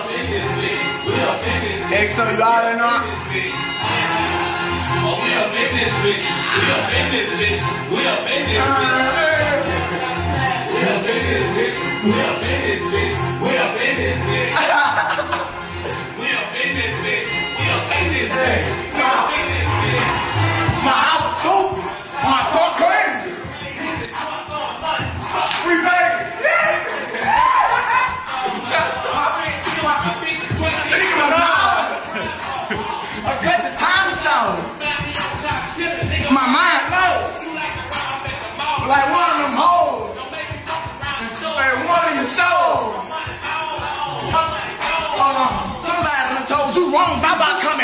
XO, you already know. Oh, we up in this bitch. We up in this bitch. We up in this bitch. We up in this bitch. We up in this bitch. We up in this bitch. We up in this bitch. We up in this bitch. We up in this bitch. My house stupid. My car crazy. We made it. I cut the time short. My mind knows. Like one of them hoes. Like one of your souls. Somebody done told you wrong about coming.